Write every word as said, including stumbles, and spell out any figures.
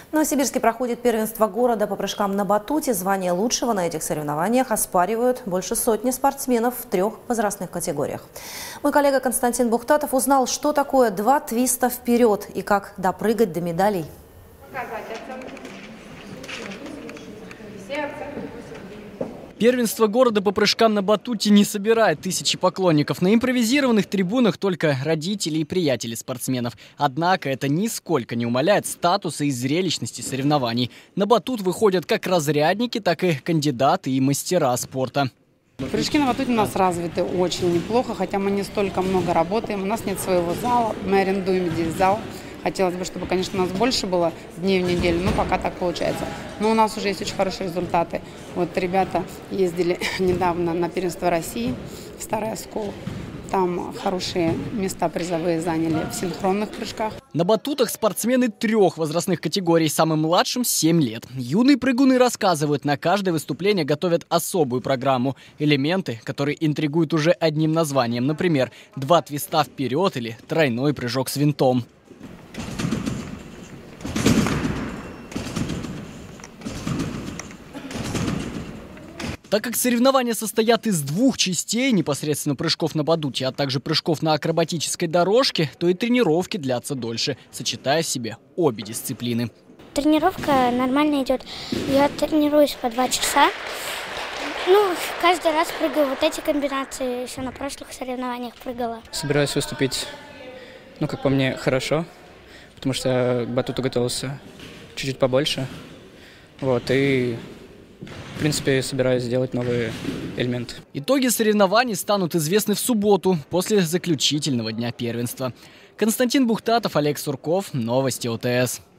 В Новосибирске проходит первенство города по прыжкам на батуте. Звание лучшего на этих соревнованиях оспаривают больше сотни спортсменов в трех возрастных категориях. Мой коллега Константин Бухтатов узнал, что такое два твиста вперед и как допрыгать до медалей. Первенство города по прыжкам на батуте не собирает тысячи поклонников. На импровизированных трибунах только родители и приятели спортсменов. Однако это нисколько не умаляет статуса и зрелищности соревнований. На батут выходят как разрядники, так и кандидаты и мастера спорта. Прыжки на батуте у нас развиты очень неплохо, хотя мы не столько много работаем. У нас нет своего зала, мы арендуем здесь зал. Хотелось бы, чтобы, конечно, у нас больше было дней в неделю, но пока так получается. Но у нас уже есть очень хорошие результаты. Вот ребята ездили недавно на первенство России в Старый Оскол. Там хорошие места призовые заняли в синхронных прыжках. На батутах спортсмены трех возрастных категорий, самым младшим семь лет. Юные прыгуны рассказывают, на каждое выступление готовят особую программу. Элементы, которые интригуют уже одним названием. Например, два твиста вперед или тройной прыжок с винтом. Так как соревнования состоят из двух частей, непосредственно прыжков на батуте, а также прыжков на акробатической дорожке, то и тренировки длятся дольше, сочетая в себе обе дисциплины. Тренировка нормально идет. Я тренируюсь по два часа. Ну, каждый раз прыгаю вот эти комбинации, еще на прошлых соревнованиях прыгала. Собираюсь выступить, ну, как по мне, хорошо, потому что к батуту готовился чуть-чуть побольше. Вот, и... В принципе, собираюсь сделать новые элементы. Итоги соревнований станут известны в субботу, после заключительного дня первенства. Константин Бухтатов, Олег Сурков. Новости ОТС.